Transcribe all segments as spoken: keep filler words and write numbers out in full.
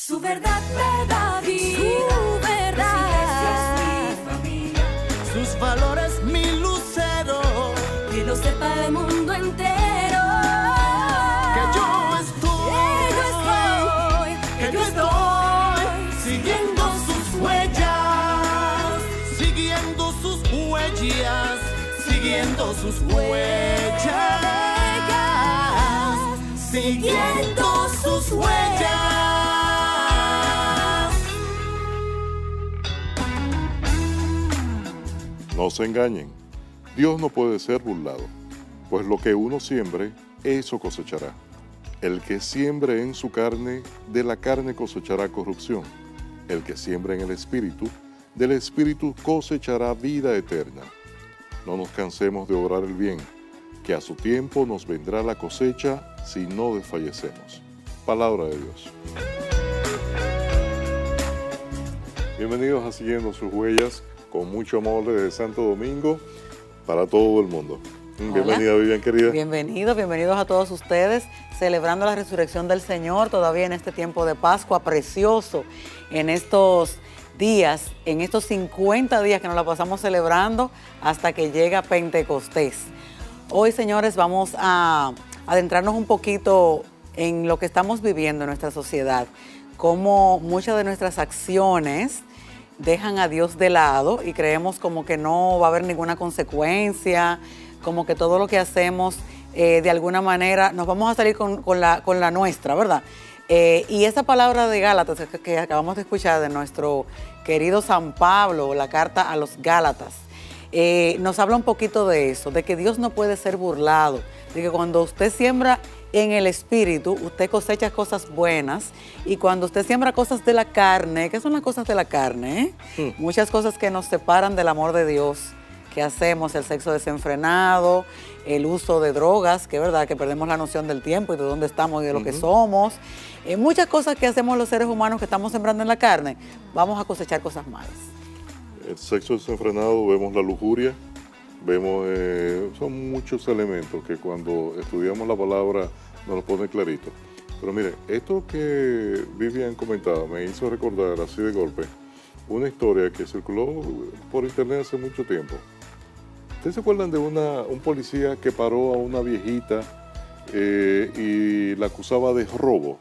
Su verdad me da vida, su verdad es mi familia, sus valores mi lucero, que lo sepa el mundo entero, que yo estoy, que yo estoy, que yo estoy siguiendo sus huellas, siguiendo sus huellas, siguiendo sus huellas, siguiendo sus huellas. No se engañen, Dios no puede ser burlado, pues lo que uno siembre, eso cosechará. El que siembre en su carne, de la carne cosechará corrupción. El que siembra en el Espíritu, del Espíritu cosechará vida eterna. No nos cansemos de obrar el bien, que a su tiempo nos vendrá la cosecha si no desfallecemos. Palabra de Dios. Bienvenidos a Siguiendo sus Huellas, con mucho amor desde Santo Domingo para todo el mundo. Bienvenida, Vivian, querida. Bienvenidos, bienvenidos a todos ustedes, celebrando la resurrección del Señor todavía en este tiempo de Pascua precioso, en estos días, en estos cincuenta días que nos la pasamos celebrando hasta que llega Pentecostés. Hoy, señores, vamos a adentrarnos un poquito en lo que estamos viviendo en nuestra sociedad, cómo muchas de nuestras acciones dejan a Dios de lado y creemos como que no va a haber ninguna consecuencia, como que todo lo que hacemos eh, de alguna manera nos vamos a salir con, con, la, con la nuestra, ¿verdad? Eh, y esa palabra de Gálatas que, que acabamos de escuchar de nuestro querido San Pablo, la carta a los Gálatas, eh, nos habla un poquito de eso, de que Dios no puede ser burlado, de que cuando usted siembra en el Espíritu, usted cosecha cosas buenas, y cuando usted siembra cosas de la carne, ¿qué son las cosas de la carne? Eh? Mm. Muchas cosas que nos separan del amor de Dios, que hacemos, el sexo desenfrenado, el uso de drogas, que es verdad que perdemos la noción del tiempo y de dónde estamos y de lo uh-huh. que somos, eh, muchas cosas que hacemos los seres humanos que estamos sembrando en la carne, vamos a cosechar cosas malas. El sexo desenfrenado, vemos la lujuria, vemos, eh, son muchos elementos que cuando estudiamos la palabra nos lo pone clarito. Pero mire, esto que Vivian comentaba me hizo recordar así de golpe una historia que circuló por internet hace mucho tiempo. ¿Ustedes se acuerdan de una, un policía que paró a una viejita eh, y la acusaba de robo?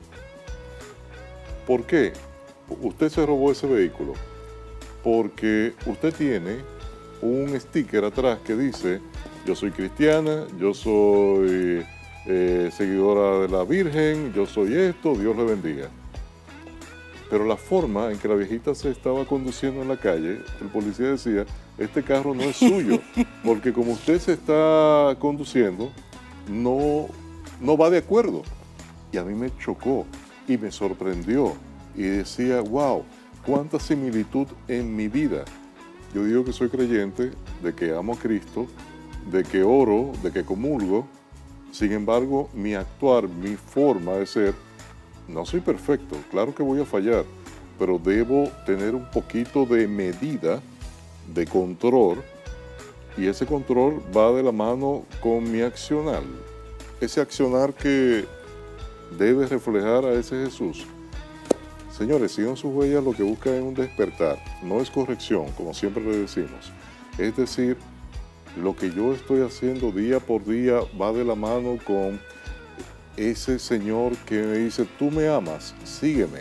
¿Por qué? Usted se robó ese vehículo porque usted tiene un sticker atrás que dice: yo soy cristiana, yo soy eh, seguidora de la Virgen, yo soy esto, Dios le bendiga. Pero la forma en que la viejita se estaba conduciendo en la calle, el policía decía: este carro no es suyo, porque como usted se está conduciendo, no, no va de acuerdo. Y a mí me chocó y me sorprendió y decía: wow, cuánta similitud en mi vida. Yo digo que soy creyente, de que amo a Cristo, de que oro, de que comulgo. Sin embargo, mi actuar, mi forma de ser, no soy perfecto. Claro que voy a fallar, pero debo tener un poquito de medida, de control, y ese control va de la mano con mi accionar. Ese accionar que debe reflejar a ese Jesús. Señores, sigan sus huellas, lo que buscan es un despertar, no es corrección, como siempre le decimos. Es decir, lo que yo estoy haciendo día por día va de la mano con ese Señor que me dice: tú me amas, sígueme.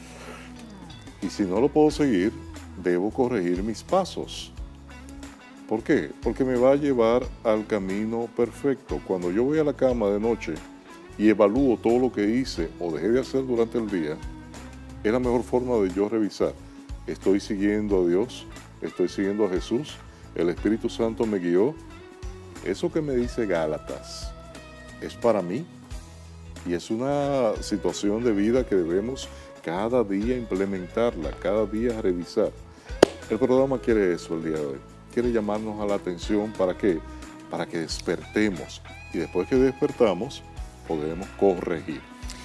Y si no lo puedo seguir, debo corregir mis pasos. ¿Por qué? Porque me va a llevar al camino perfecto. Cuando yo voy a la cama de noche y evalúo todo lo que hice o dejé de hacer durante el día, es la mejor forma de yo revisar. ¿Estoy siguiendo a Dios? ¿Estoy siguiendo a Jesús? ¿El Espíritu Santo me guió? Eso que me dice Gálatas, ¿es para mí? Y es una situación de vida que debemos cada día implementarla, cada día revisar. El programa quiere eso el día de hoy. Quiere llamarnos a la atención. ¿Para qué? Para que despertemos. Y después que despertamos, podemos corregir.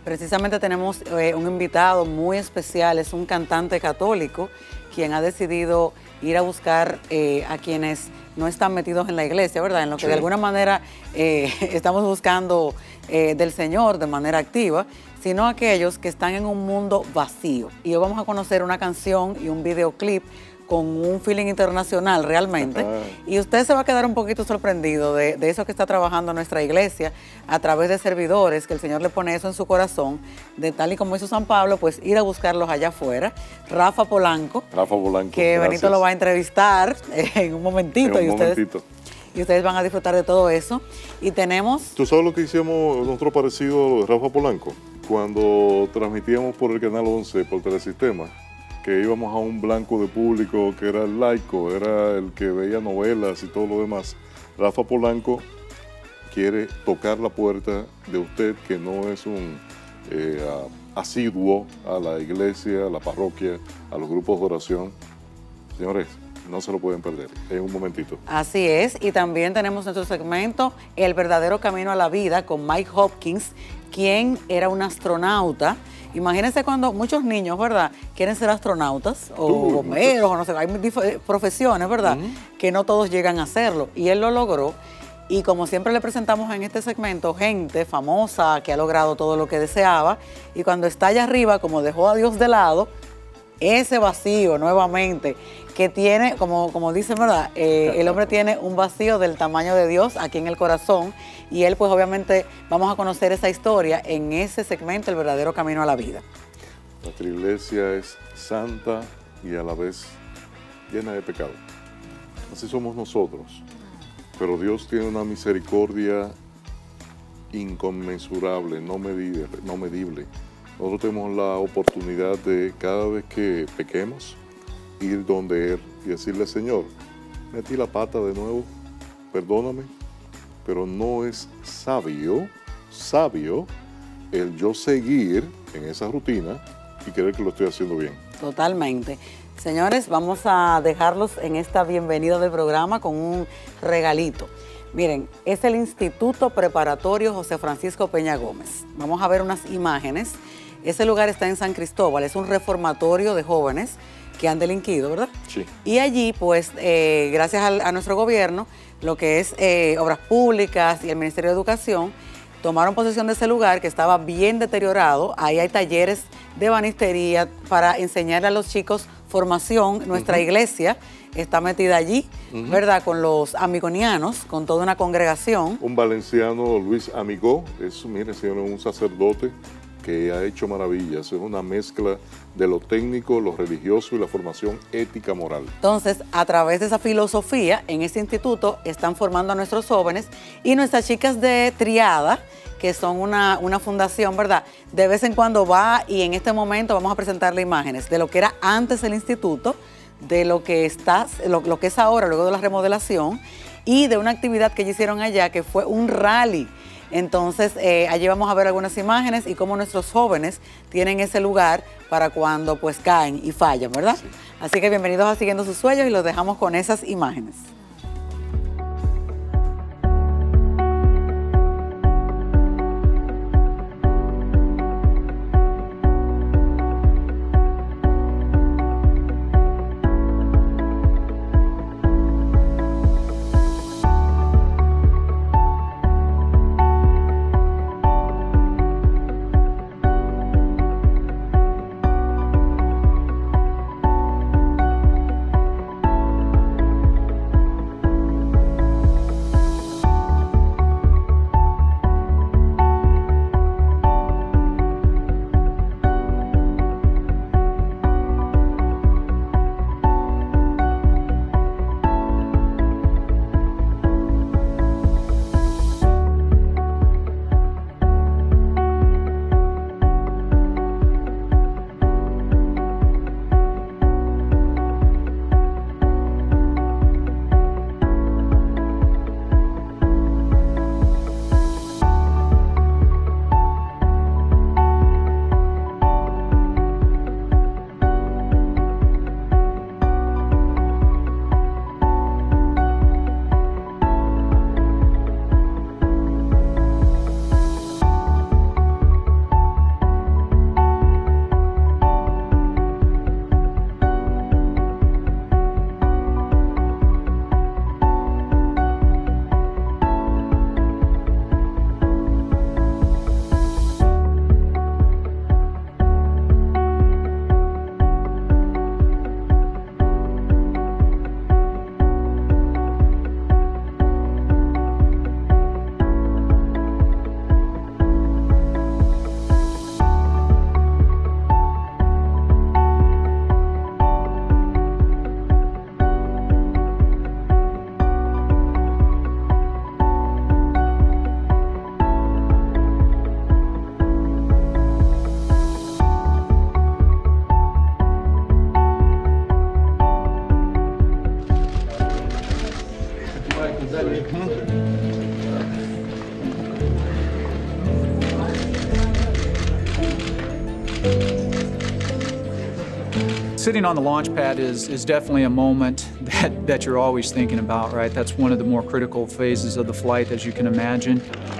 Precisamente tenemos eh, un invitado muy especial, es un cantante católico quien ha decidido ir a buscar eh, a quienes no están metidos en la iglesia, ¿verdad? En lo que sí. de alguna manera eh, estamos buscando eh, del Señor de manera activa, sino aquellos que están en un mundo vacío. Y hoy vamos a conocer una canción y un videoclip con un feeling internacional realmente. Ajá. Y usted se va a quedar un poquito sorprendido de, de eso que está trabajando nuestra iglesia a través de servidores, que el Señor le pone eso en su corazón, de tal y como hizo San Pablo, pues ir a buscarlos allá afuera. Rafa Polanco. Rafa Polanco, que gracias. Benito lo va a entrevistar en un momentito. En un y ustedes, momentito. Y ustedes van a disfrutar de todo eso. Y tenemos... ¿Tú sabes lo que hicimos nosotros parecido a lo de Rafa Polanco? Cuando transmitíamos por el Canal once, por Telesistema, que íbamos a un blanco de público que era el laico, era el que veía novelas y todo lo demás. Rafa Polanco quiere tocar la puerta de usted que no es un eh, asiduo a la iglesia, a la parroquia, a los grupos de oración. Señores, no se lo pueden perder en un momentito. Así es, y también tenemos nuestro segmento El verdadero camino a la vida con Mike Hopkins, quien era un astronauta. Imagínense cuando muchos niños, ¿verdad?, quieren ser astronautas o uh, bomberos, o no sé, hay profesiones, ¿verdad?, uh-huh. que no todos llegan a hacerlo. Y él lo logró. Y como siempre le presentamos en este segmento, gente famosa que ha logrado todo lo que deseaba. Y cuando está allá arriba, como dejó a Dios de lado, ese vacío nuevamente que tiene, como, como dicen, ¿verdad? Eh, el hombre tiene un vacío del tamaño de Dios aquí en el corazón y él pues obviamente vamos a conocer esa historia en ese segmento, El verdadero camino a la vida. Nuestra iglesia es santa y a la vez llena de pecado. Así somos nosotros, pero Dios tiene una misericordia inconmensurable, no medible, no medible. Nosotros tenemos la oportunidad de cada vez que pequemos, ir donde Él y decirle, Señor, metí la pata de nuevo, perdóname, pero no es sabio, sabio el yo seguir en esa rutina y creer que lo estoy haciendo bien. Totalmente. Señores, vamos a dejarlos en esta bienvenida del programa con un regalito. Miren, es el Instituto Preparatorio José Francisco Peña Gómez. Vamos a ver unas imágenes. Ese lugar está en San Cristóbal, es un reformatorio de jóvenes que han delinquido, ¿verdad? Sí. Y allí, pues, eh, gracias a, a nuestro gobierno, lo que es eh, Obras Públicas y el Ministerio de Educación, tomaron posesión de ese lugar que estaba bien deteriorado. Ahí hay talleres de ebanistería para enseñarle a los chicos formación. Nuestra uh-huh. iglesia está metida allí, uh-huh. ¿verdad? Con los amigonianos, con toda una congregación. Un valenciano, Luis Amigó, es, mire, señor, un sacerdote que ha hecho maravillas. Es una mezcla de lo técnico, lo religioso y la formación ética moral. Entonces, a través de esa filosofía, en este instituto están formando a nuestros jóvenes y nuestras chicas de Triada, que son una, una fundación, ¿verdad? De vez en cuando va y en este momento vamos a presentarle imágenes de lo que era antes el instituto, de lo que, está, lo, lo que es ahora, luego de la remodelación, y de una actividad que ellos hicieron allá, que fue un rally. Entonces, eh, allí vamos a ver algunas imágenes y cómo nuestros jóvenes tienen ese lugar para cuando pues caen y fallan, ¿verdad? Sí. Así que bienvenidos a Siguiendo sus Sueños y los dejamos con esas imágenes. Sitting on the launch pad is, is definitely a moment that, that you're always thinking about, right? That's one of the more critical phases of the flight, as you can imagine.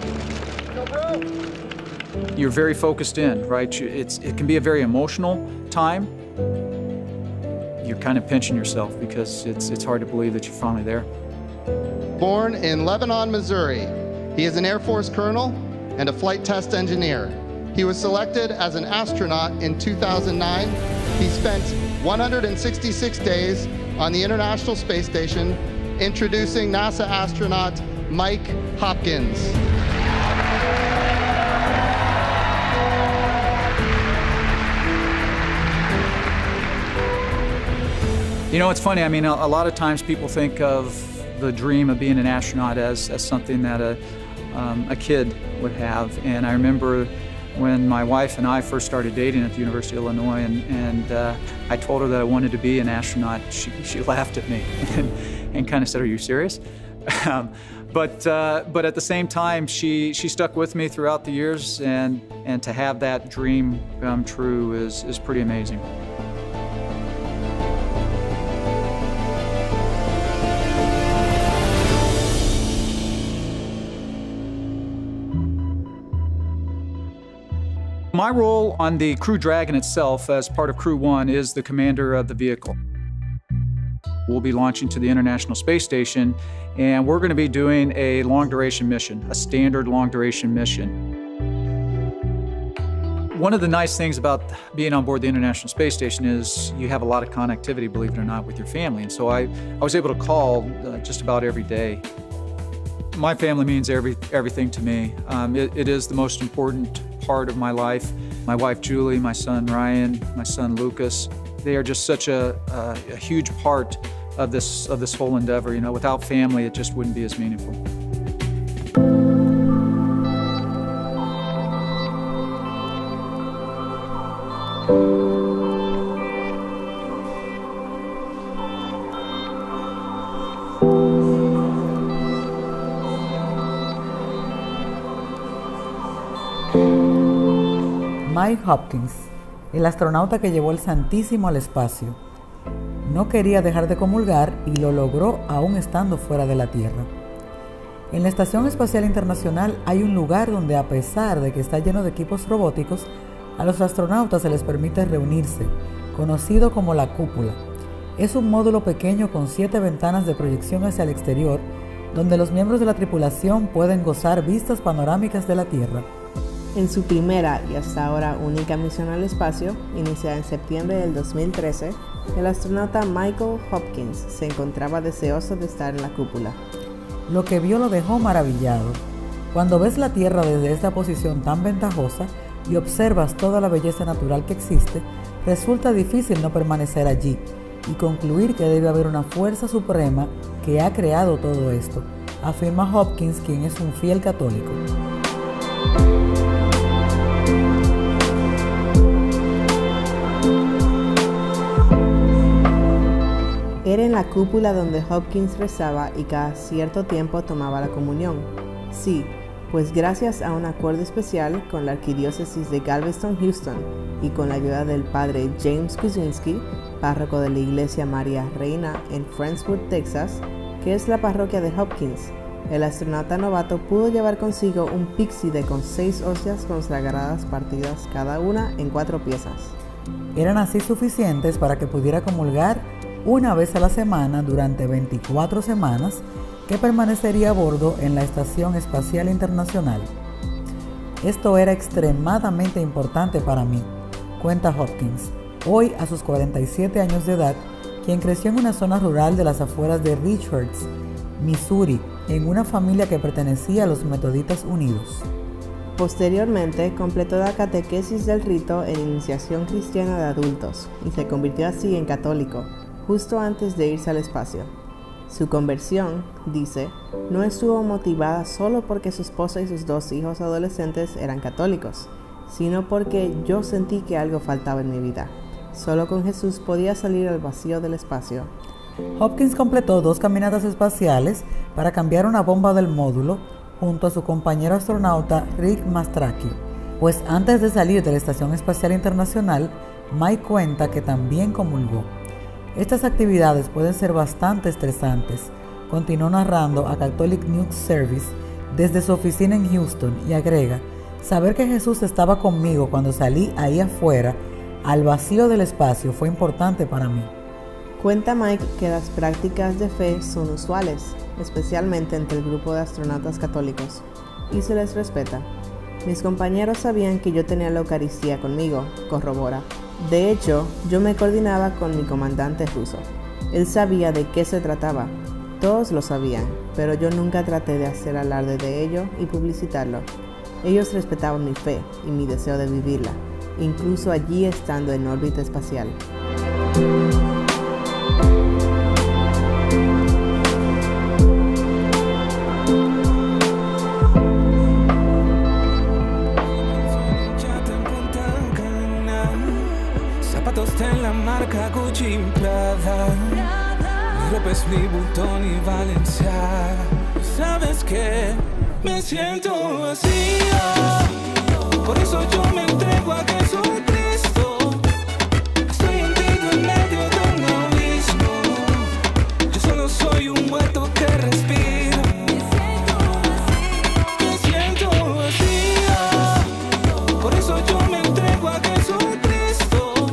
You're very focused in, right? It's, it can be a very emotional time. You're kind of pinching yourself because it's, it's hard to believe that you're finally there. Born in Lebanon, Missouri, he is an Air Force colonel and a flight test engineer. He was selected as an astronaut in two thousand nine. He spent one hundred sixty-six days on the International Space Station, introducing NASA astronaut Mike Hopkins. You know, it's funny, I mean, a, a lot of times people think of the dream of being an astronaut as, as something that a, um, a kid would have. And I remember when my wife and I first started dating at the University of Illinois, and, and uh, I told her that I wanted to be an astronaut, she, she laughed at me and, and kind of said, "Are you serious?" um, but, uh, but at the same time, she, she stuck with me throughout the years, and, and to have that dream come true is, is pretty amazing. My role on the Crew Dragon itself as part of Crew One is the commander of the vehicle. We'll be launching to the International Space Station, and we're going to be doing a long-duration mission, a standard long-duration mission. One of the nice things about being on board the International Space Station is you have a lot of connectivity, believe it or not, with your family. And so I, I was able to call uh, just about every day. My family means every, everything to me. Um, it, it is the most important part of my life. My wife Julie, my son Ryan, my son Lucas, they are just such a, a, a huge part of this, of this whole endeavor. You know, without family, it just wouldn't be as meaningful. Mike Hopkins, el astronauta que llevó el Santísimo al espacio, no quería dejar de comulgar y lo logró aún estando fuera de la Tierra. En la Estación Espacial Internacional hay un lugar donde, a pesar de que está lleno de equipos robóticos, a los astronautas se les permite reunirse, conocido como la cúpula. Es un módulo pequeño con siete ventanas de proyección hacia el exterior, donde los miembros de la tripulación pueden gozar vistas panorámicas de la Tierra. En su primera y hasta ahora única misión al espacio, iniciada en septiembre del dos mil trece, el astronauta Michael Hopkins se encontraba deseoso de estar en la cúpula. Lo que vio lo dejó maravillado. Cuando ves la Tierra desde esta posición tan ventajosa y observas toda la belleza natural que existe, resulta difícil no permanecer allí y concluir que debe haber una fuerza suprema que ha creado todo esto, afirma Hopkins, quien es un fiel católico. Era en la cúpula donde Hopkins rezaba y cada cierto tiempo tomaba la comunión. Sí, pues gracias a un acuerdo especial con la Arquidiócesis de Galveston-Houston y con la ayuda del padre James Kuczynski, párroco de la Iglesia María Reina en Friendswood, Texas, que es la parroquia de Hopkins, el astronauta novato pudo llevar consigo un píxide con seis hostias consagradas partidas cada una en cuatro piezas. Eran así suficientes para que pudiera comulgar una vez a la semana durante veinticuatro semanas, que permanecería a bordo en la Estación Espacial Internacional. Esto era extremadamente importante para mí, cuenta Hopkins, hoy a sus cuarenta y siete años de edad, quien creció en una zona rural de las afueras de Richards, Missouri, en una familia que pertenecía a los Metoditas Unidos. Posteriormente, completó la catequesis del rito en iniciación cristiana de adultos y se convirtió así en católico, justo antes de irse al espacio. Su conversión, dice, no estuvo motivada solo porque su esposa y sus dos hijos adolescentes eran católicos, sino porque yo sentí que algo faltaba en mi vida. Solo con Jesús podía salir al vacío del espacio. Hopkins completó dos caminatas espaciales para cambiar una bomba del módulo junto a su compañero astronauta Rick Mastracchio, pues antes de salir de la Estación Espacial Internacional, Mike cuenta que también comulgó. Estas actividades pueden ser bastante estresantes. Continuó narrando a Catholic News Service desde su oficina en Houston y agrega: saber que Jesús estaba conmigo cuando salí ahí afuera, al vacío del espacio, fue importante para mí. Cuenta Mike que las prácticas de fe son usuales, especialmente entre el grupo de astronautas católicos, y se les respeta. Mis compañeros sabían que yo tenía la Eucaristía conmigo, corrobora. De hecho, yo me coordinaba con mi comandante ruso. Él sabía de qué se trataba. Todos lo sabían, pero yo nunca traté de hacer alarde de ello y publicitarlo. Ellos respetaban mi fe y mi deseo de vivirla, incluso allí estando en órbita espacial. Zapatos de la marca Gucci Prada, ropa es Louis Vuitton y Valenciaga. ¿Sabes qué? Me siento vacío, por eso yo me entrego a Jesucristo. Estoy hundido en medio de un abismo, yo solo soy un muerto que respira. Me siento vacío, por eso yo me entrego a Jesucristo.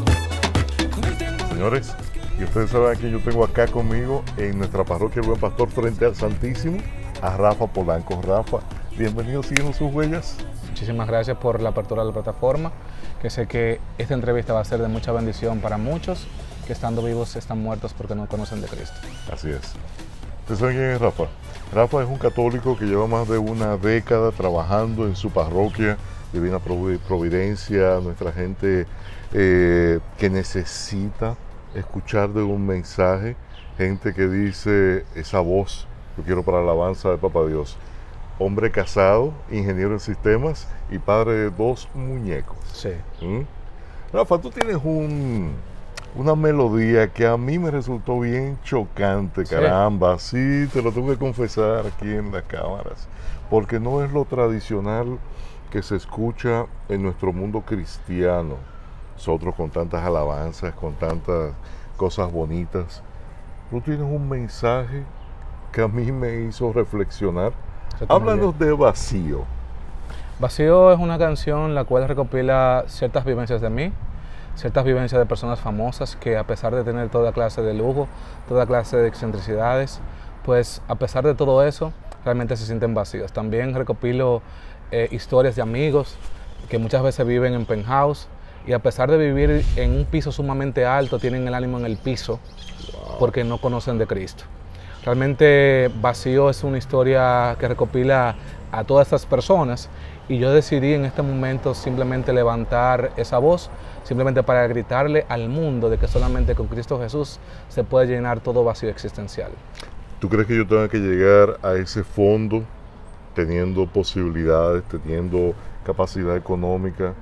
Señores, y ustedes saben que yo tengo acá conmigo en nuestra parroquia El Buen Pastor frente al Santísimo a Rafa Polanco. Rafa, bienvenido, siguiendo sus huellas. Muchísimas gracias por la apertura de la plataforma, que sé que esta entrevista va a ser de mucha bendición para muchos que estando vivos están muertos porque no conocen de Cristo. Así es. ¿Ustedes saben quién es Rafa? Rafa es un católico que lleva más de una década trabajando en su parroquia Divina Providencia, nuestra gente eh, que necesita escuchar de un mensaje, gente que dice esa voz, yo quiero para la alabanza de Papá Dios. Hombre casado, ingeniero en sistemas y padre de dos muñecos. Sí. ¿Mm? Rafa, tú tienes un, una melodía que a mí me resultó bien chocante, Sí. caramba. Sí, te lo tengo que confesar aquí en las cámaras, porque no es lo tradicional que se escucha en nuestro mundo cristiano. Nosotros con tantas alabanzas, con tantas cosas bonitas. Tú tienes un mensaje que a mí me hizo reflexionar. Háblanos de Vacío. Vacío es una canción la cual recopila ciertas vivencias de mí, ciertas vivencias de personas famosas que, a pesar de tener toda clase de lujo, toda clase de excentricidades, pues a pesar de todo eso, realmente se sienten vacíos. También recopilo eh, historias de amigos que muchas veces viven en penthouse y, a pesar de vivir en un piso sumamente alto, tienen el ánimo en el piso porque no conocen de Cristo. Realmente Vacío es una historia que recopila a todas estas personas, y yo decidí en este momento simplemente levantar esa voz, simplemente para gritarle al mundo de que solamente con Cristo Jesús se puede llenar todo vacío existencial. ¿Tú crees que yo tenga que llegar a ese fondo teniendo posibilidades, teniendo capacidad económica,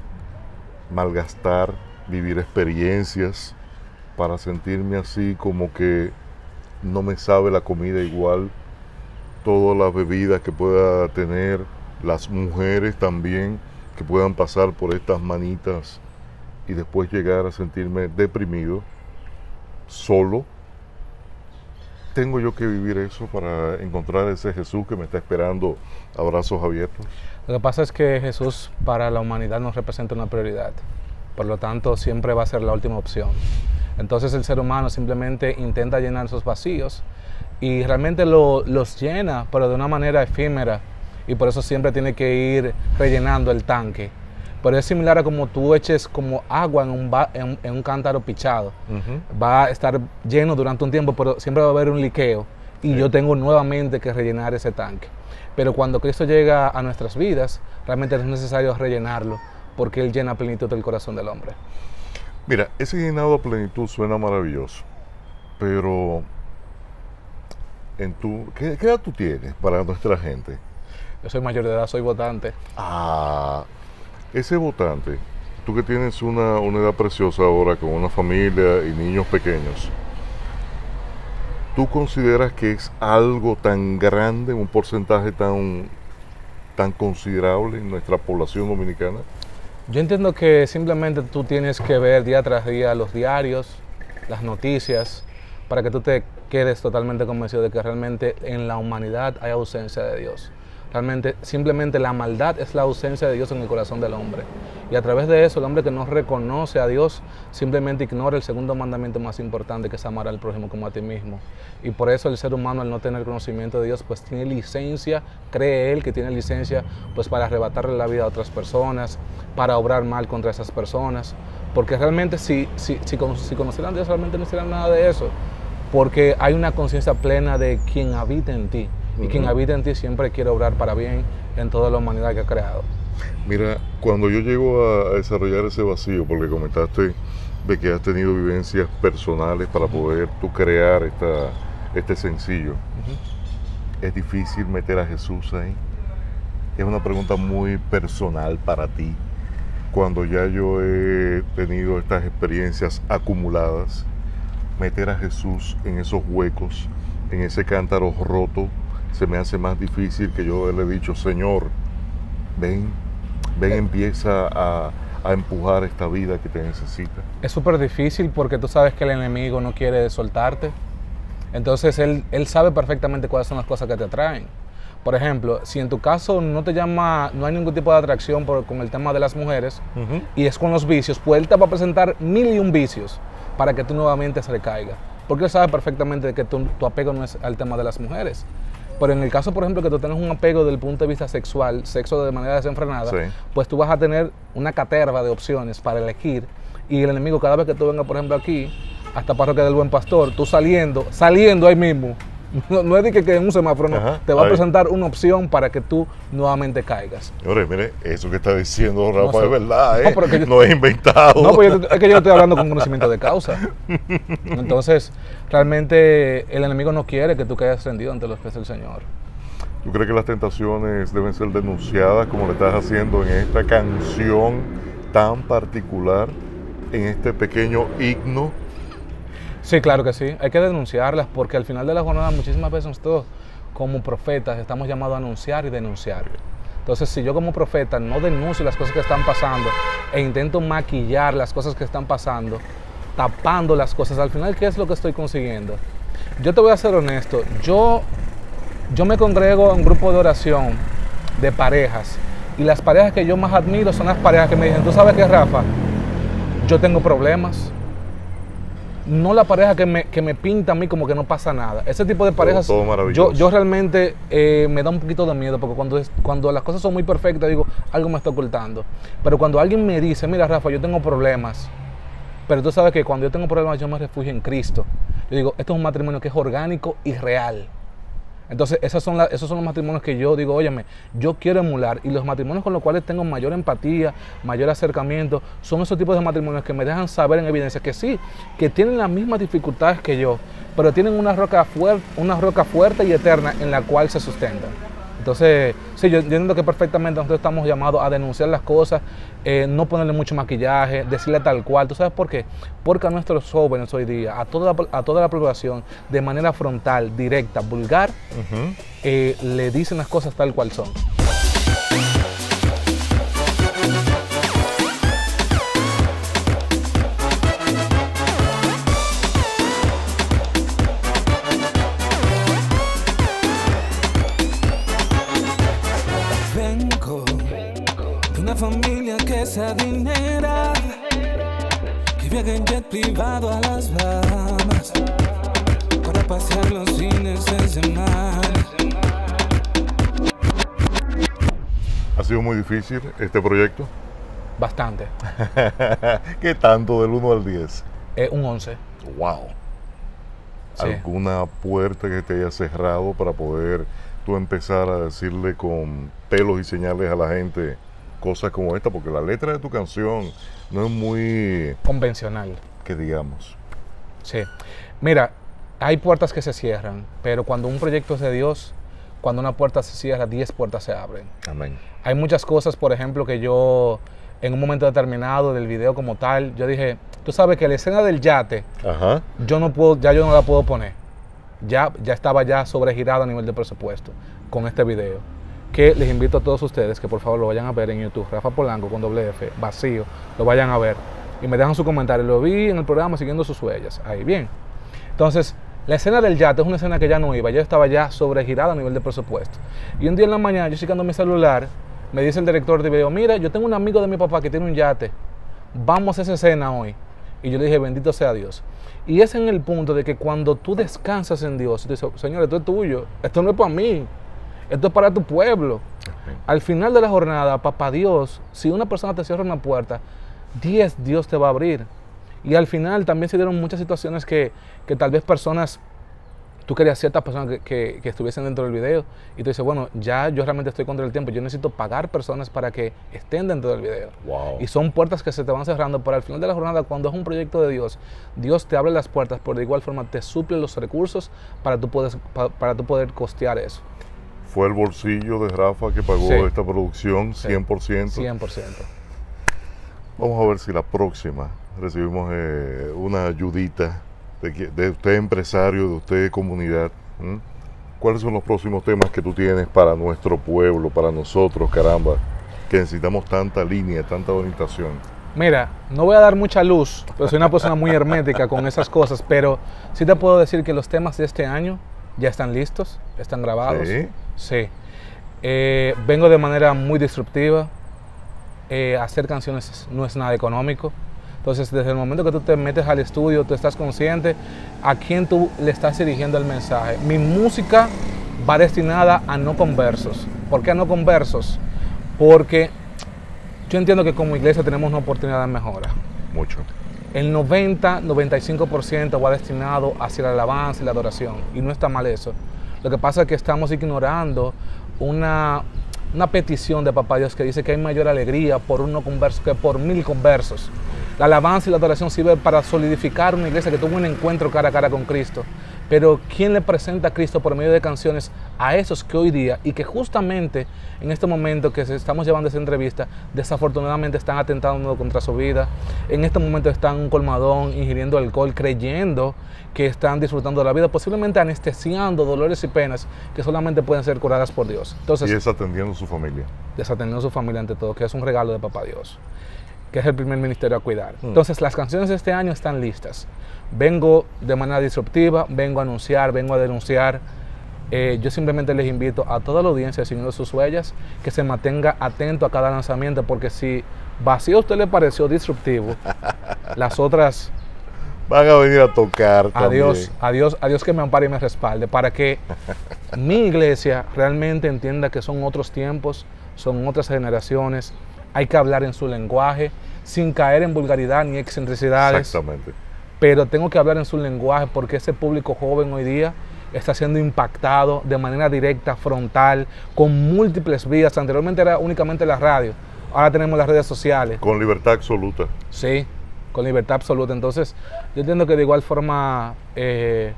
malgastar, vivir experiencias para sentirme así como que no me sabe la comida igual, todas las bebidas que pueda tener, las mujeres también que puedan pasar por estas manitas y después llegar a sentirme deprimido, solo? ¿Tengo yo que vivir eso para encontrar ese Jesús que me está esperando a brazos abiertos? Lo que pasa es que Jesús para la humanidad nos representa una prioridad, por lo tanto siempre va a ser la última opción. Entonces el ser humano simplemente intenta llenar esos vacíos y realmente lo, los llena, pero de una manera efímera, y por eso siempre tiene que ir rellenando el tanque. Pero es similar a como tú eches como agua en un, ba, en, en un cántaro pichado. Uh-huh. Va a estar lleno durante un tiempo, pero siempre va a haber un liqueo y sí. Yo tengo nuevamente que rellenar ese tanque. Pero cuando Cristo llega a nuestras vidas, realmente no es necesario rellenarlo, porque Él llena a plenitud del corazón del hombre. Mira, ese llenado a plenitud suena maravilloso, pero en tu, ¿qué, ¿qué edad tú tienes para nuestra gente? Yo soy mayor de edad, soy votante. Ah, ese votante, tú que tienes una, una edad preciosa ahora con una familia y niños pequeños, ¿tú consideras que es algo tan grande, un porcentaje tan, tan considerable en nuestra población dominicana? Yo entiendo que simplemente tú tienes que ver día tras día los diarios, las noticias, para que tú te quedes totalmente convencido de que realmente en la humanidad hay ausencia de Dios. Realmente, simplemente la maldad es la ausencia de Dios en el corazón del hombre. Y a través de eso, el hombre que no reconoce a Dios simplemente ignora el segundo mandamiento más importante, que es amar al prójimo como a ti mismo. Y por eso el ser humano, al no tener conocimiento de Dios, pues tiene licencia, cree él que tiene licencia, pues para arrebatarle la vida a otras personas, para obrar mal contra esas personas. Porque realmente si, si, si, si conocieran a Dios, realmente no hicieran nada de eso. Porque hay una conciencia plena de quien habita en ti. Y quien habita en ti siempre quiere obrar para bien en toda la humanidad que ha creado. Mira, cuando yo llego a desarrollar ese vacío, porque comentaste de que has tenido vivencias personales para poder tú crear esta, este sencillo, uh-huh. ¿Es difícil meter a Jesús ahí? Es una pregunta muy personal para ti. Cuando ya yo he tenido estas experiencias acumuladas, meter a Jesús en esos huecos, en ese cántaro roto, se me hace más difícil que yo le he dicho, Señor, ven, ven, empieza a, a empujar esta vida que te necesita. Es súper difícil porque tú sabes que el enemigo no quiere soltarte. Entonces él, él sabe perfectamente cuáles son las cosas que te atraen. Por ejemplo, si en tu caso no te llama, no hay ningún tipo de atracción por, con el tema de las mujeres, uh-huh. y es con los vicios, pues él te va a presentar mil y un vicios para que tú nuevamente se recaiga. Porque él sabe perfectamente que tu, tu apego no es al tema de las mujeres. Pero en el caso, por ejemplo, que tú tengas un apego desde el punto de vista sexual, sexo de manera desenfrenada, sí. pues tú vas a tener una caterva de opciones para elegir. Y el enemigo, cada vez que tú vengas, por ejemplo, aquí, hasta Parroquia del Buen Pastor, tú saliendo, saliendo ahí mismo, no, no es de que, que en un semáforo, no, Ajá, te va ahí. a presentar una opción para que tú nuevamente caigas. Señores, mire, eso que está diciendo Rafa no, es verdad, ¿eh? No, yo, no es inventado. No, pues yo, es que yo estoy hablando con conocimiento de causa. Entonces, realmente el enemigo no quiere que tú caigas rendido ante los pies del Señor. ¿Tú crees que las tentaciones deben ser denunciadas como le estás haciendo en esta canción tan particular, en este pequeño himno? Sí, claro que sí. Hay que denunciarlas porque al final de la jornada muchísimas veces nosotros como profetas estamos llamados a anunciar y denunciar. Entonces, si yo como profeta no denuncio las cosas que están pasando e intento maquillar las cosas que están pasando, tapando las cosas, al final, ¿qué es lo que estoy consiguiendo? Yo te voy a ser honesto. Yo, yo me congrego a un grupo de oración de parejas y las parejas que yo más admiro son las parejas que me dicen, ¿tú sabes qué, Rafa? Yo tengo problemas. No la pareja que me, que me pinta a mí como que no pasa nada. Ese tipo de parejas, todo, todo yo, yo realmente eh, me da un poquito de miedo, porque cuando, es, cuando las cosas son muy perfectas, digo, algo me está ocultando. Pero cuando alguien me dice, mira, Rafa, yo tengo problemas, pero tú sabes que cuando yo tengo problemas yo me refugio en Cristo. Yo digo, esto es un matrimonio que es orgánico y real. Entonces, esas son la, esos son los matrimonios que yo digo, óyeme, yo quiero emular. Y los matrimonios con los cuales tengo mayor empatía, mayor acercamiento, son esos tipos de matrimonios que me dejan saber en evidencia que sí, que tienen las mismas dificultades que yo, pero tienen una roca, fuer, una roca fuerte y eterna en la cual se sustentan. Entonces, sí, yo, yo entiendo que perfectamente nosotros estamos llamados a denunciar las cosas, eh, no ponerle mucho maquillaje, decirle tal cual. ¿Tú sabes por qué? Porque a nuestros jóvenes hoy día, a toda, a toda la población, de manera frontal, directa, vulgar, uh-huh. eh, le dicen las cosas tal cual son. Familia que se adinera, que viaja en jet privado a las Bahamas para pasear los fines de semana. ¿Ha sido muy difícil este proyecto? Bastante. ¿Qué tanto del uno al diez? Eh, un once. Wow. Sí. ¿Alguna puerta que te haya cerrado para poder tú empezar a decirle con pelos y señales a la gente cosas como esta? Porque la letra de tu canción no es muy convencional, que digamos. Sí. Mira, hay puertas que se cierran, pero cuando un proyecto es de Dios, cuando una puerta se cierra, diez puertas se abren. Amén. Hay muchas cosas, por ejemplo, que yo en un momento determinado del video como tal, yo dije, tú sabes que la escena del yate, Ajá. yo no puedo, ya yo no la puedo poner. Ya, ya estaba ya sobregirado a nivel de presupuesto con este video. que les invito a todos ustedes que por favor lo vayan a ver en YouTube, Rafa Polanco con doble F, vacío, lo vayan a ver y me dejan su comentario. Lo vi en el programa siguiendo sus huellas, ahí bien. Entonces, la escena del yate es una escena que ya no iba, yo estaba ya sobregirada a nivel de presupuesto. Y un día en la mañana, yo checando mi celular, me dice el director de video, mira, yo tengo un amigo de mi papá que tiene un yate, vamos a esa escena hoy. Y yo le dije, bendito sea Dios. Y es en el punto de que cuando tú descansas en Dios, tú dices, Señor, esto es tuyo, esto no es para mí, esto es para tu pueblo. Okay. Al final de la jornada, papá Dios, si una persona te cierra una puerta, diez Dios te va a abrir. Y al final también se dieron muchas situaciones que, que tal vez personas, tú querías ciertas personas que, que, que estuviesen dentro del video y tú dices, bueno, ya yo realmente estoy contra el tiempo, yo necesito pagar personas para que estén dentro del video. Wow. Y son puertas que se te van cerrando, pero al final de la jornada, cuando es un proyecto de Dios, Dios te abre las puertas, pero de igual forma te suple los recursos para tú poder, para, para tú poder costear eso. ¿Fue el bolsillo de Rafa que pagó sí. esta producción cien por ciento? cien por ciento. Vamos a ver si la próxima recibimos eh, una ayudita de, de usted empresario, de usted comunidad. ¿Mm? ¿Cuáles son los próximos temas que tú tienes para nuestro pueblo, para nosotros, caramba, que necesitamos tanta línea, tanta orientación? Mira, no voy a dar mucha luz, pero soy una persona muy hermética con esas cosas, pero sí te puedo decir que los temas de este año ya están listos, están grabados. Sí. Sí. Eh, vengo de manera muy disruptiva. Eh, hacer canciones no es nada económico. Entonces, desde el momento que tú te metes al estudio, tú estás consciente a quién tú le estás dirigiendo el mensaje. Mi música va destinada a no conversos. ¿Por qué a no conversos? Porque yo entiendo que como iglesia tenemos una oportunidad de mejora. Mucho. El noventa, noventa y cinco por ciento va destinado hacia la alabanza y la adoración. Y no está mal eso. Lo que pasa es que estamos ignorando una, una petición de Papá Dios que dice que hay mayor alegría por un no converso que por mil conversos. La alabanza y la adoración sirve para solidificar una iglesia que tuvo un encuentro cara a cara con Cristo. Pero ¿quién le presenta a Cristo por medio de canciones a esos que hoy día y que justamente en este momento que estamos llevando esa entrevista, desafortunadamente están atentando contra su vida? En este momento están en un colmadón, ingiriendo alcohol, creyendo que están disfrutando de la vida, posiblemente anestesiando dolores y penas que solamente pueden ser curadas por Dios. Entonces, y desatendiendo a su familia. Desatendiendo a su familia ante todo, que es un regalo de Papá Dios, que es el primer ministerio a cuidar. Mm. Entonces, las canciones de este año están listas. Vengo de manera disruptiva, vengo a anunciar, vengo a denunciar. Eh, yo simplemente les invito a toda la audiencia, siguiendo sus huellas, que se mantenga atento a cada lanzamiento, porque si Vacío a usted le pareció disruptivo, las otras van a venir a tocar a Dios, a Dios, a Dios que me ampare y me respalde, para que mi iglesia realmente entienda que son otros tiempos, son otras generaciones. Hay que hablar en su lenguaje, sin caer en vulgaridad ni excentricidades. Exactamente. Pero tengo que hablar en su lenguaje porque ese público joven hoy día está siendo impactado de manera directa, frontal, con múltiples vías. Anteriormente era únicamente la radio, ahora tenemos las redes sociales. Con libertad absoluta. Sí, con libertad absoluta. Entonces, yo entiendo que de igual forma eh,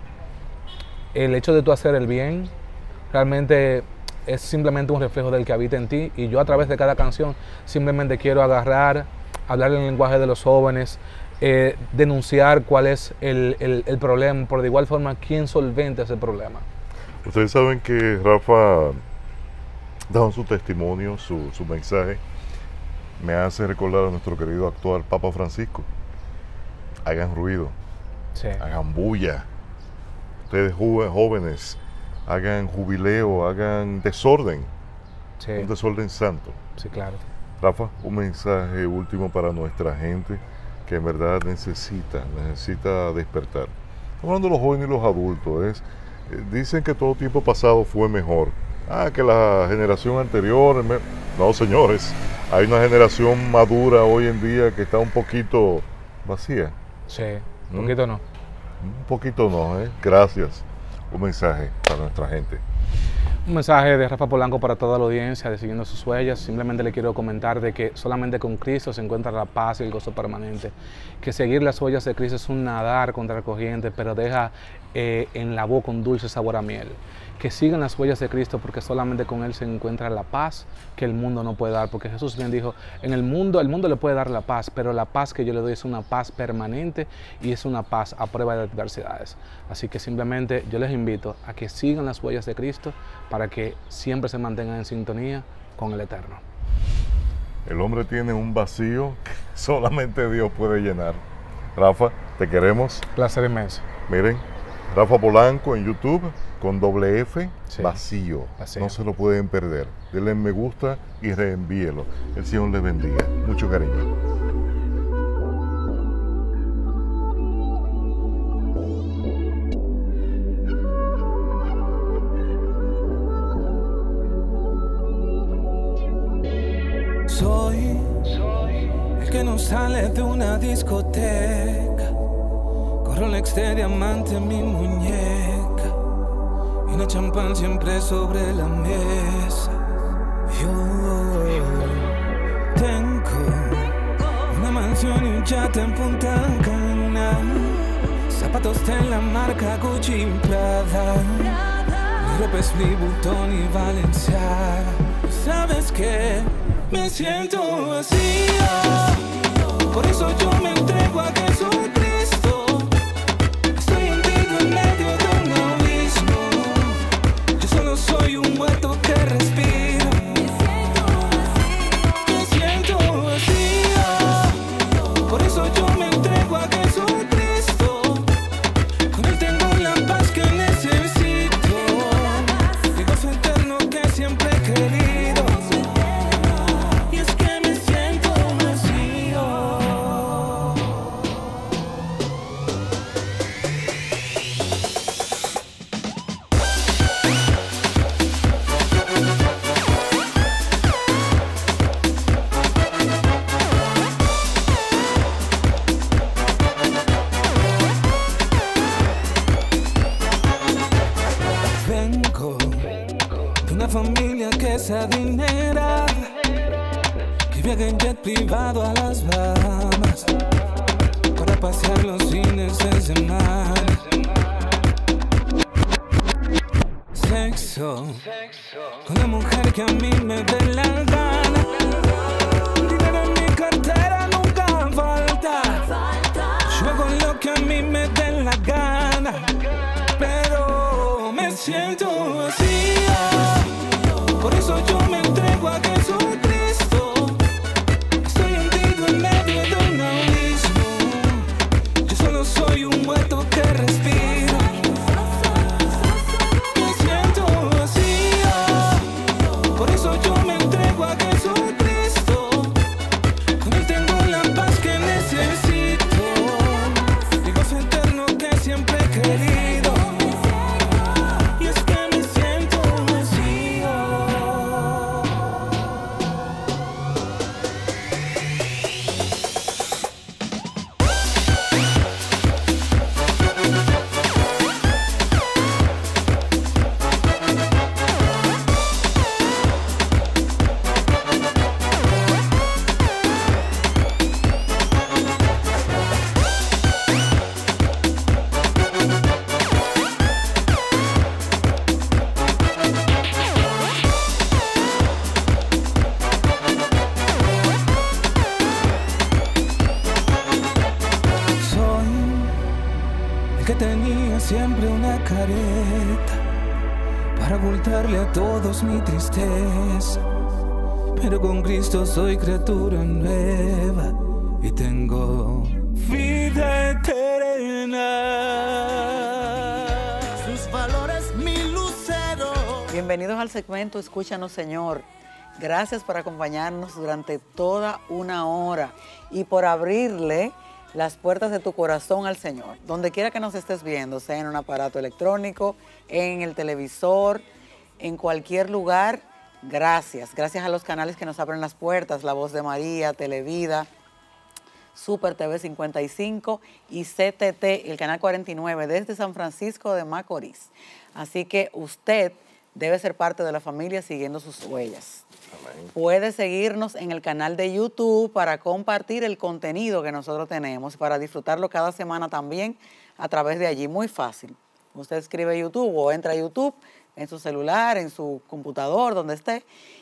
el hecho de tú hacer el bien realmente es simplemente un reflejo del que habita en ti, y yo a través de cada canción simplemente quiero agarrar, hablar en el lenguaje de los jóvenes, eh, denunciar cuál es el, el, el problema, pero de igual forma quién solventa ese problema. Ustedes saben que Rafa, dando su testimonio, su, su mensaje, me hace recordar a nuestro querido actual Papa Francisco. Hagan ruido, sí. Hagan bulla. Ustedes jóvenes, hagan jubileo, hagan desorden, sí. Un desorden santo. Sí, claro. Rafa, un mensaje último para nuestra gente que en verdad necesita, necesita despertar. Estamos hablando de los jóvenes y los adultos. Es, eh, dicen que todo tiempo pasado fue mejor. Ah, que la generación anterior... Me... No, señores, hay una generación madura hoy en día que está un poquito vacía. Sí, un ¿Mm? poquito no. Un poquito no, ¿eh? Gracias. Un mensaje para nuestra gente. Un mensaje de Rafa Polanco para toda la audiencia de Siguiendo sus Huellas. Simplemente le quiero comentar de que solamente con Cristo se encuentra la paz y el gozo permanente. Que seguir las huellas de Cristo es un nadar contra la corriente, pero deja eh, en la boca un dulce sabor a miel. Que sigan las huellas de Cristo, porque solamente con Él se encuentra la paz que el mundo no puede dar. Porque Jesús bien dijo, en el mundo, el mundo le puede dar la paz, pero la paz que yo le doy es una paz permanente y es una paz a prueba de adversidades. Así que simplemente yo les invito a que sigan las huellas de Cristo, para que siempre se mantengan en sintonía con el Eterno. El hombre tiene un vacío que solamente Dios puede llenar. Rafa, te queremos. Placer inmenso. Miren, Rafa Polanco en YouTube con doble F, Sí. vacío. Vacío. No se lo pueden perder. Denle me gusta y reenvíelo. El Señor les bendiga. Mucho cariño. Soy el que no sale de una discoteca, con Rolex de diamante en mi muñeca y una champán siempre sobre la mesa. Yo tengo una mansión y un yate en Punta Cana, zapatos de la marca Gucci y Prada, mi ropa es Louis Vuitton y Balenciaga. ¿Sabes qué? Me siento vacío, por eso yo me entrego a Jesucristo. Estoy hundido en medio de un abismo, yo solo soy un muerto que respira. Me siento vacío, por eso yo me entrego a Jesucristo. Con él tengo la paz que necesito, el gozo eterno que siempre he querido. Adinerada, que viaja en jet privado a las Bahamas para pasear los fines de semana. Sexo con la mujer que a mí me dé la gana. Dinero en mi cartera nunca falta. Yo hago lo que a mí me dé la gana, pero me siento vacío. Por eso yo me entrego a Jesucristo. Estoy hundido en medio de un abismo, yo solo soy un muerto que respira. Me siento vacío, por eso yo me entrego a Jesucristo. Con él tengo la paz que necesito, el gozo eterno que siempre he querido. Y es que me siento vacío. Siempre una careta para ocultarle a todos mi tristeza, pero con Cristo soy criatura nueva y tengo vida eterna. Sus valores mi lucero. Bienvenidos al segmento Escúchanos, Señor. Gracias por acompañarnos durante toda una hora y por abrirle las puertas de tu corazón al Señor. Donde quiera que nos estés viendo, sea en un aparato electrónico, en el televisor, en cualquier lugar, gracias. Gracias a los canales que nos abren las puertas, La Voz de María, Televida, Super T V cincuenta y cinco y C T T, el canal cuarenta y nueve, desde San Francisco de Macorís. Así que usted debe ser parte de la familia siguiendo sus huellas. Amén. Puede seguirnos en el canal de YouTube para compartir el contenido que nosotros tenemos, para disfrutarlo cada semana también a través de allí. Muy fácil. Usted escribe YouTube o entra a YouTube en su celular, en su computador, donde esté,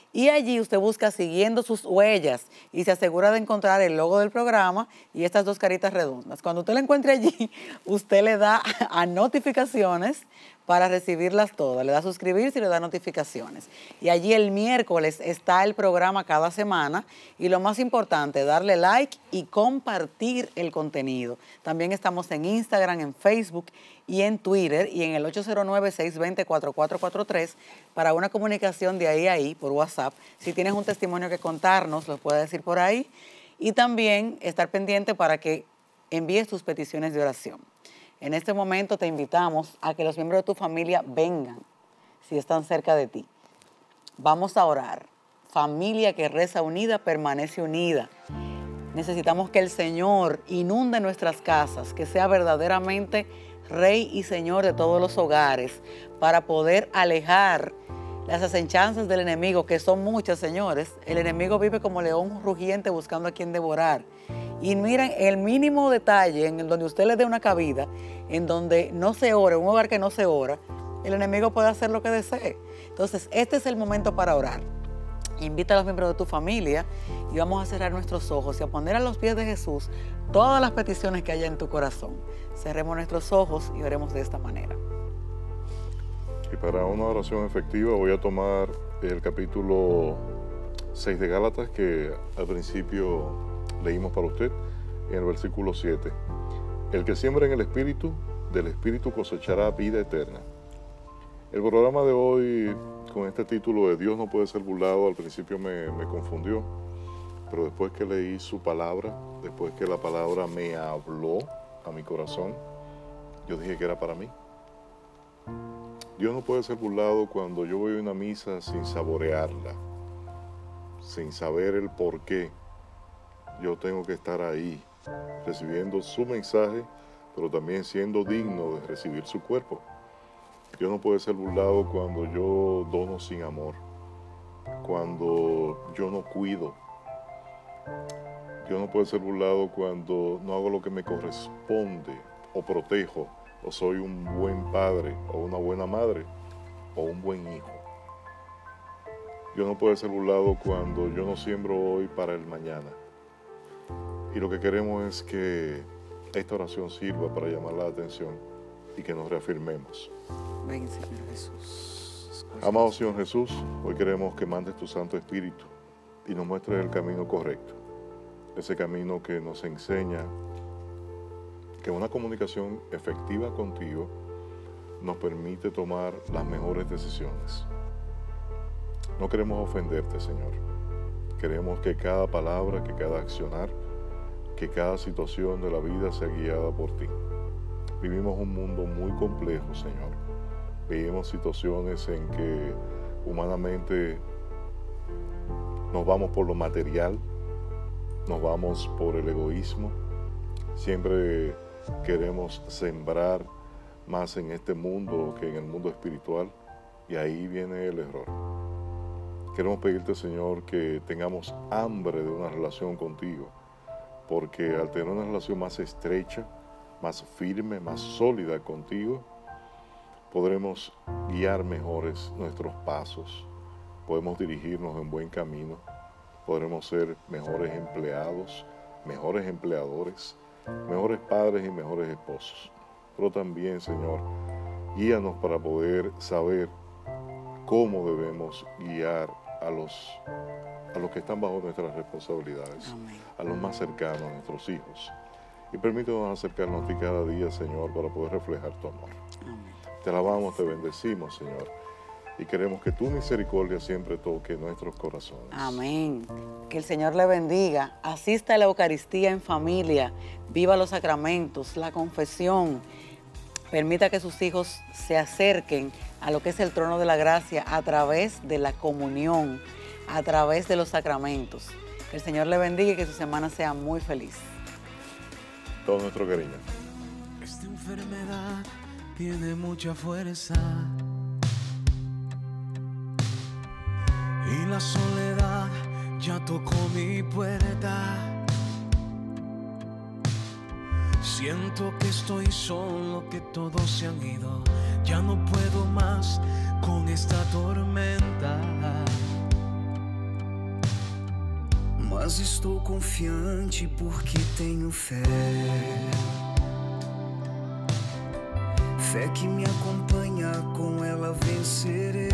Y allí usted busca siguiendo sus huellas y se asegura de encontrar el logo del programa y estas dos caritas redondas. Cuando usted lo encuentre allí, usted le da a notificaciones para recibirlas todas. Le da a suscribirse y le da notificaciones. Y allí el miércoles está el programa cada semana. Y lo más importante, darle like y compartir el contenido. También estamos en Instagram, en Facebook y en Twitter y en el ocho cero nueve, seis dos cero, cuatro cuatro cuatro tres para una comunicación de ahí a ahí por WhatsApp. Si tienes un testimonio que contarnos, lo puedes decir por ahí. Y también estar pendiente para que envíes tus peticiones de oración. En este momento te invitamos a que los miembros de tu familia vengan, si están cerca de ti. Vamos a orar. Familia que reza unida, permanece unida. Necesitamos que el Señor inunde nuestras casas, que sea verdaderamente Rey y Señor de todos los hogares, para poder alejar las asechanzas del enemigo, que son muchas, señores. El enemigo vive como león rugiente buscando a quien devorar. Y miren, el mínimo detalle en donde usted le dé una cabida, en donde no se ora, un hogar que no se ora, el enemigo puede hacer lo que desee. Entonces, este es el momento para orar. Invita a los miembros de tu familia y vamos a cerrar nuestros ojos y a poner a los pies de Jesús todas las peticiones que haya en tu corazón. Cerremos nuestros ojos y oremos de esta manera. Y para una oración efectiva voy a tomar el capítulo seis de Gálatas, que al principio leímos para usted, en el versículo siete. El que siembra en el Espíritu, del Espíritu cosechará vida eterna. El programa de hoy, con este título de Dios no puede ser burlado, al principio me, me confundió, pero después que leí su palabra, después que la palabra me habló a mi corazón, yo dije que era para mí. Dios no puede ser burlado cuando yo voy a una misa sin saborearla, sin saber el por qué. Yo tengo que estar ahí, recibiendo su mensaje, pero también siendo digno de recibir su cuerpo. Dios no puede ser burlado cuando yo dono sin amor, cuando yo no cuido. Dios no puede ser burlado cuando no hago lo que me corresponde, o protejo, o soy un buen padre, o una buena madre, o un buen hijo. Dios no puede ser burlado cuando yo no siembro hoy para el mañana. Y lo que queremos es que esta oración sirva para llamar la atención y que nos reafirmemos. Ven, Señor Jesús. Amado Señor Jesús, hoy queremos que mandes tu Santo Espíritu y nos muestres el camino correcto. Ese camino que nos enseña que una comunicación efectiva contigo nos permite tomar las mejores decisiones. No queremos ofenderte, Señor. Queremos que cada palabra, que cada accionar, que cada situación de la vida sea guiada por ti. Vivimos un mundo muy complejo, Señor. Vivimos situaciones en que humanamente nos vamos por lo material, nos vamos por el egoísmo. Siempre queremos sembrar más en este mundo que en el mundo espiritual, y ahí viene el error. Queremos pedirte, Señor, que tengamos hambre de una relación contigo, porque al tener una relación más estrecha, más firme, más sólida contigo, podremos guiar mejores nuestros pasos, podemos dirigirnos en buen camino, podremos ser mejores empleados, mejores empleadores, mejores padres y mejores esposos. Pero también, Señor, guíanos para poder saber cómo debemos guiar a los, a los que están bajo nuestras responsabilidades, Amén. A los más cercanos, a nuestros hijos. Y permítanos acercarnos a ti cada día, Señor, para poder reflejar tu amor. Amén. Te alabamos, te bendecimos, Señor, y queremos que tu misericordia siempre toque nuestros corazones. Amén. Que el Señor le bendiga. Asista a la Eucaristía en familia, viva los sacramentos, la confesión. Permita que sus hijos se acerquen a lo que es el trono de la gracia a través de la comunión, a través de los sacramentos. Que el Señor le bendiga y que su semana sea muy feliz. Todo nuestro cariño. Esta enfermedad tiene mucha fuerza y la soledad ya tocó mi puerta. Siento que estoy solo, que todos se han ido. Ya no puedo más con esta tormenta. mas estou confiante porque tenho fé. Fé que me acompanha, com ela vencerei.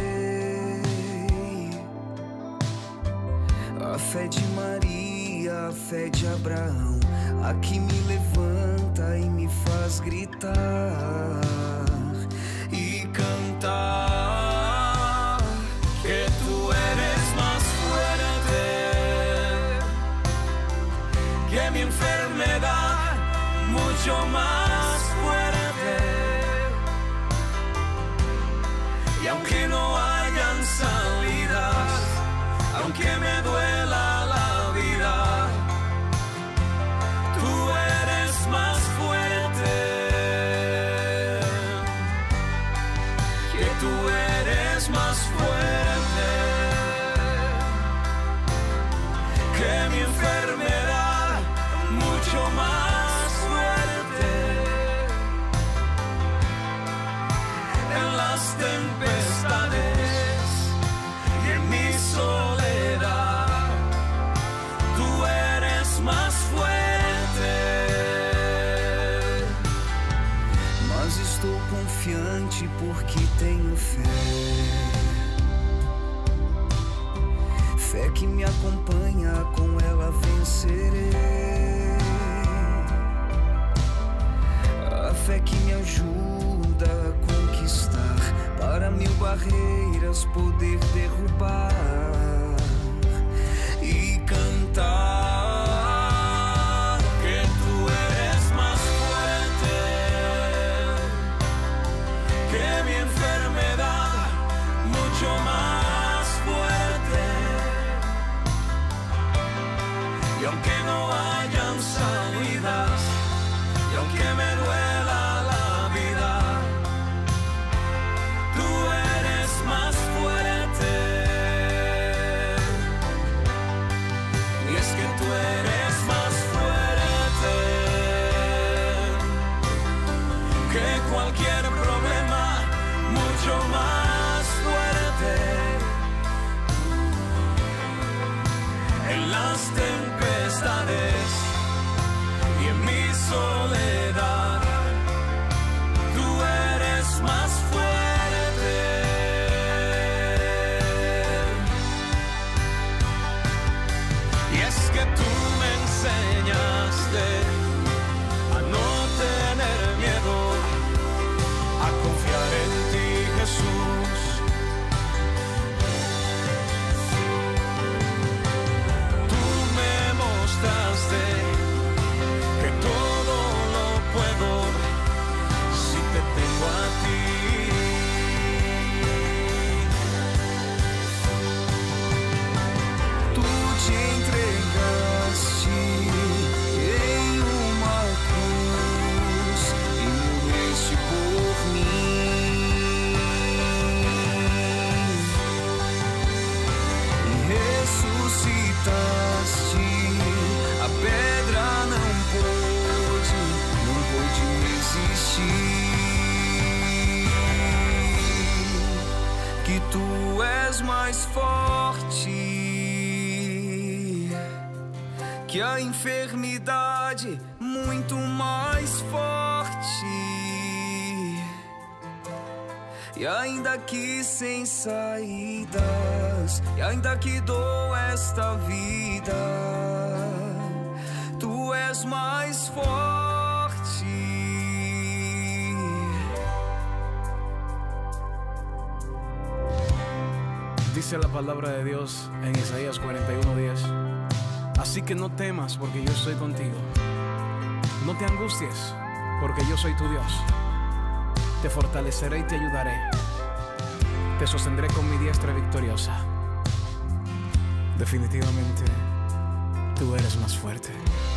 A fé de Maria, a fé de Abraão, a que me levanta e me faz gritar e cantar que tu eres más fuerte que mi enfermedad, mucho más fuerte. Y aunque no hayan salidas, aunque me duela la vida, tú eres más fuerte, que tú eres más fuerte que mi enfermedad, mucho más fuerte. En las tempestades y en mi soledad, tú eres más fuerte. Mas estou confiante porque tenho fé. Fé que me acompanha, com ela vencerei. A fé que me ajuda a conquistar, para mil barreiras poder derrubar e cantar que tu eres más fuerte que mi enfermedad, mucho más fuerte. Y aunque no hayan salidas, y aunque me duela la vida, tú eres más fuerte. Y es que tú eres más fuerte que cualquier problema, mucho más fuerte. En las tempestades y en mi soledad, tú eres más fuerte. Y es que tú me enseñaste a no tener miedo, a confiar en ti, Jesús. Tú me mostraste que todo lo puedo si te tengo a ti. Tú te entregaste em uma cruz e morreste por mim. E ressuscitaste, a pedra não pôde, não pôde resistir. Que tu és mais forte que a enfermidade, muito mais forte. E ainda que sem saídas, e ainda que dou esta vida, tu és mais forte. Dice la palabra de Dios en Isaías cuarenta y uno diez. Así que no temas porque yo estoy contigo. No te angusties porque yo soy tu Dios. Te fortaleceré y te ayudaré. Te sostendré con mi diestra victoriosa. Definitivamente, tú eres más fuerte.